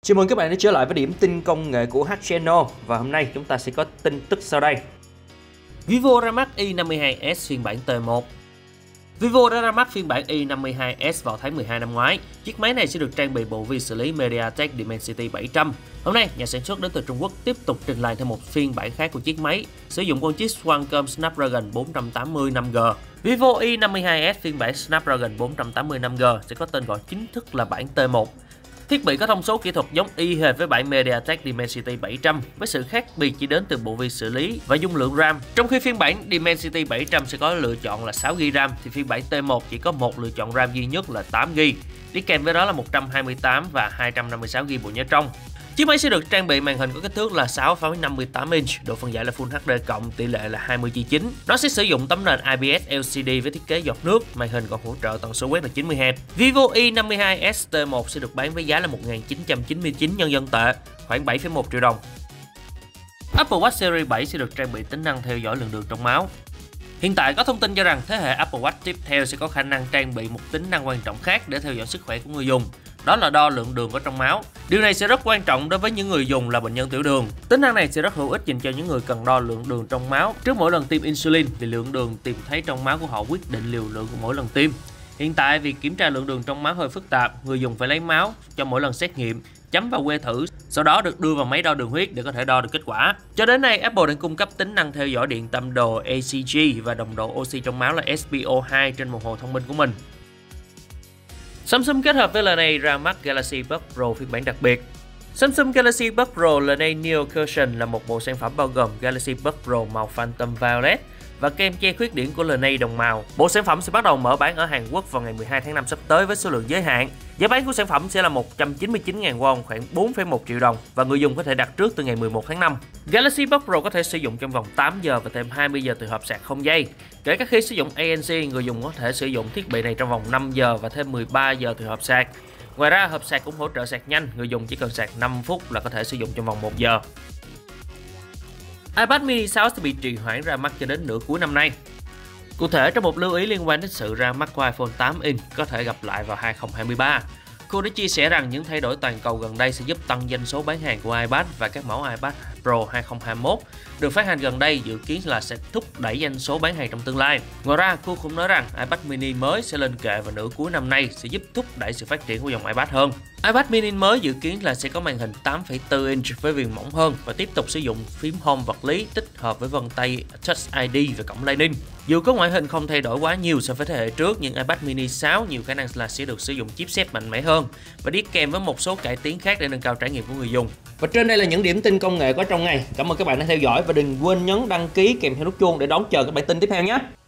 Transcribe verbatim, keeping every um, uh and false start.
Chào mừng các bạn đã trở lại với điểm tin công nghệ của Hack Channel. Và hôm nay chúng ta sẽ có tin tức sau đây. Vivo ra mắt Y năm mươi hai S phiên bản T một. Vivo đã ra mắt phiên bản Y năm mươi hai S vào tháng mười hai năm ngoái. Chiếc máy này sẽ được trang bị bộ vi xử lý MediaTek Dimensity bảy trăm. Hôm nay, nhà sản xuất đến từ Trung Quốc tiếp tục trình làng thêm một phiên bản khác của chiếc máy, sử dụng con chip Qualcomm Snapdragon bốn trăm tám mươi năm G. Vivo Y năm mươi hai S phiên bản Snapdragon bốn trăm tám mươi năm G sẽ có tên gọi chính thức là bản T một. Thiết bị có thông số kỹ thuật giống y hệt với bản MediaTek Dimensity bảy trăm, với sự khác biệt chỉ đến từ bộ vi xử lý và dung lượng RAM. Trong khi phiên bản Dimensity bảy trăm sẽ có lựa chọn là sáu gi ga ram, thì phiên bản T một chỉ có một lựa chọn RAM duy nhất là tám gi ga bai, đi kèm với đó là một trăm hai mươi tám và hai trăm năm mươi sáu gi ga bai bộ nhớ trong. Chiếc máy sẽ được trang bị màn hình có kích thước là sáu phẩy năm mươi tám inch, độ phân giải là Full hát đê cộng, tỷ lệ là hai mươi chia chín. Nó sẽ sử dụng tấm nền I P S L C D với thiết kế giọt nước, màn hình còn hỗ trợ tần số quét là chín mươi héc. Vivo Y năm mươi hai S T một sẽ được bán với giá là một nghìn chín trăm chín mươi chín nhân dân tệ, khoảng bảy phẩy một triệu đồng. Apple Watch Series bảy sẽ được trang bị tính năng theo dõi lượng đường trong máu. Hiện tại có thông tin cho rằng thế hệ Apple Watch tiếp theo sẽ có khả năng trang bị một tính năng quan trọng khác để theo dõi sức khỏe của người dùng. Đó là đo lượng đường có trong máu. Điều này sẽ rất quan trọng đối với những người dùng là bệnh nhân tiểu đường. Tính năng này sẽ rất hữu ích dành cho những người cần đo lượng đường trong máu trước mỗi lần tiêm insulin, vì lượng đường tìm thấy trong máu của họ quyết định liều lượng của mỗi lần tiêm. Hiện tại, việc kiểm tra lượng đường trong máu hơi phức tạp, người dùng phải lấy máu cho mỗi lần xét nghiệm, chấm vào que thử, sau đó được đưa vào máy đo đường huyết để có thể đo được kết quả. Cho đến nay, Apple đang cung cấp tính năng theo dõi điện tâm đồ A C G và đồng độ oxy trong máu là S p O hai trên đồng hồ thông minh của mình. Samsung kết hợp với L A ra mắt Galaxy Buds Pro phiên bản đặc biệt. Samsung Galaxy Buds Pro L A Neo Cushion là một bộ sản phẩm bao gồm Galaxy Buds Pro màu Phantom Violet và kem che khuyết điểm của L A đồng màu. Bộ sản phẩm sẽ bắt đầu mở bán ở Hàn Quốc vào ngày mười hai tháng năm sắp tới với số lượng giới hạn. Giá bán của sản phẩm sẽ là một trăm chín mươi chín nghìn won, khoảng bốn phẩy một triệu đồng, và người dùng có thể đặt trước từ ngày mười một tháng năm. Galaxy Buds Pro có thể sử dụng trong vòng tám giờ và thêm hai mươi giờ từ hộp sạc không dây. Kể cả khi sử dụng A N C, người dùng có thể sử dụng thiết bị này trong vòng năm giờ và thêm mười ba giờ từ hộp sạc. Ngoài ra, hộp sạc cũng hỗ trợ sạc nhanh, người dùng chỉ cần sạc năm phút là có thể sử dụng trong vòng một giờ. iPad mini sáu sẽ bị trì hoãn ra mắt cho đến nửa cuối năm nay. Cụ thể, trong một lưu ý liên quan đến sự ra mắt của iPhone tám inch có thể gặp lại vào hai không hai ba, cô đã chia sẻ rằng những thay đổi toàn cầu gần đây sẽ giúp tăng doanh số bán hàng của iPad, và các mẫu iPad Pro hai không hai mốt được phát hành gần đây dự kiến là sẽ thúc đẩy doanh số bán hàng trong tương lai. Ngoài ra, cô cũng nói rằng iPad mini mới sẽ lên kệ vào nửa cuối năm nay sẽ giúp thúc đẩy sự phát triển của dòng iPad hơn. iPad mini mới dự kiến là sẽ có màn hình tám phẩy bốn inch với viền mỏng hơn và tiếp tục sử dụng phím Home vật lý tích hợp với vân tay Touch I D và cổng Lightning. Dù có ngoại hình không thay đổi quá nhiều so với thế hệ trước, nhưng iPad mini sáu nhiều khả năng là sẽ được sử dụng chipset mạnh mẽ hơn và đi kèm với một số cải tiến khác để nâng cao trải nghiệm của người dùng. Và trên đây là những điểm tin công nghệ có trong ngày. Cảm ơn các bạn đã theo dõi và đừng quên nhấn đăng ký kèm theo nút chuông để đón chờ các bản tin tiếp theo nhé.